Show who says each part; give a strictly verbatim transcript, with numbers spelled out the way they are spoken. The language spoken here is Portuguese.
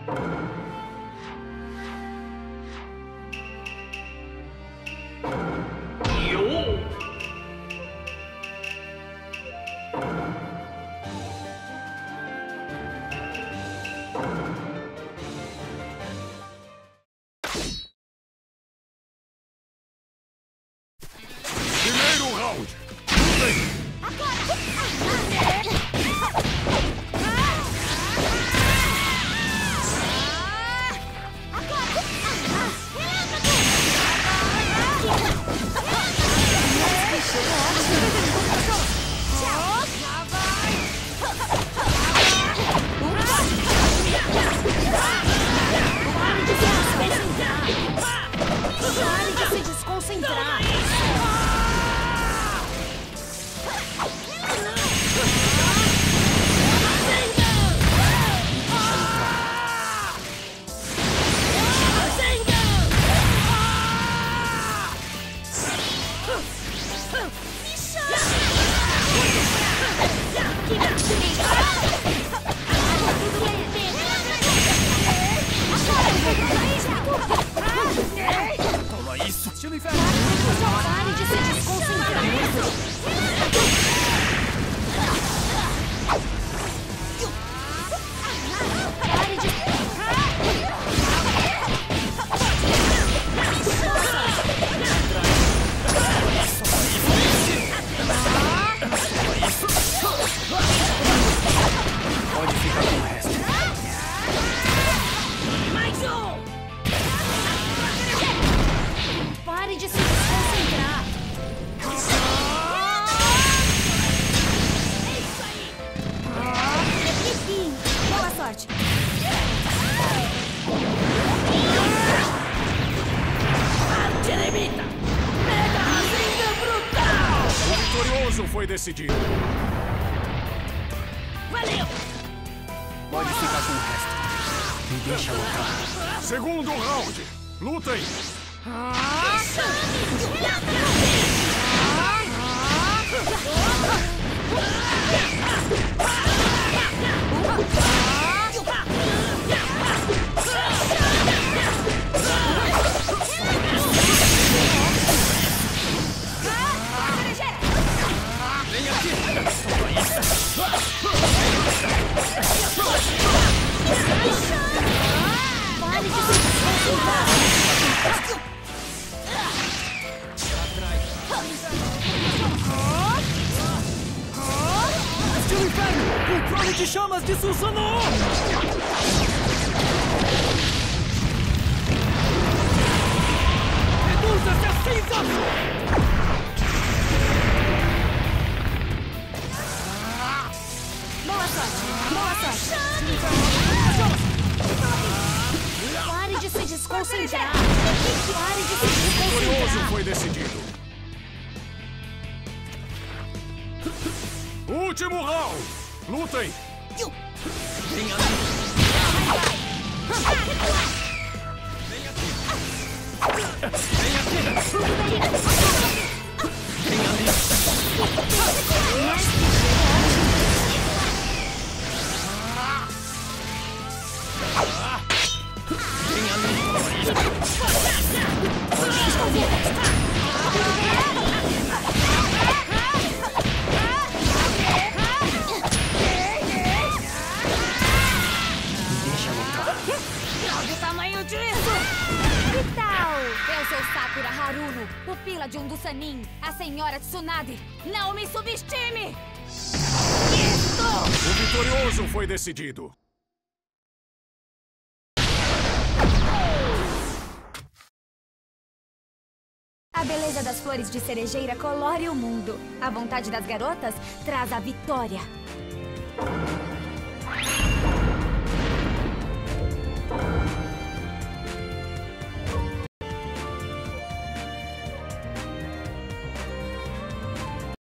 Speaker 1: Primeiro round.
Speaker 2: Pare de se desconcentrar.
Speaker 1: Toma isso, estilo inferno.
Speaker 2: Pare de se desconcentrar. Pare de...
Speaker 1: Pode ficar com o resto.
Speaker 2: Mais um! Pare de se desconcentrar. É isso aí! Enfim, boa sorte.
Speaker 3: Antiremita! Mega Razinga Brutal!
Speaker 1: O vitorioso foi decidido.
Speaker 3: Valeu!
Speaker 1: Pode ficar com o resto. Me deixa lutar. Segundo round. Lutem. Vem aqui.
Speaker 2: Pare de se desconcentrar.
Speaker 3: Estilo inferno! Controle de chamas de Susanoo! Reduza-se a cinzas!
Speaker 2: Boa sorte. Boa sorte. Pare de se desconcentrar. Pare de se
Speaker 1: O vitorioso
Speaker 2: desconcentrar.
Speaker 1: foi decidido. Último round. Lutem.
Speaker 3: Vem ali! Vem aqui! Vem ali! Vem ali! Deixa lutar.
Speaker 2: Olha o tamanho disso! Que tal? Eu sou Sakura Haruno, pupila de um dos Sanin, a senhora Tsunade. Não me subestime! Isso!
Speaker 1: O vitorioso foi decidido.
Speaker 2: A beleza das flores de cerejeira colore o mundo. A vontade das garotas traz a vitória.